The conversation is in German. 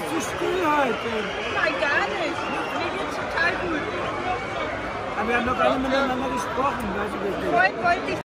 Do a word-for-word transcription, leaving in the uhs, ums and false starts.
bist zu still heute. Nein, gar nicht. Mir geht's total gut. Aber wir haben noch gar nicht miteinander gesprochen, weißt du, wie Vorhin wollte ich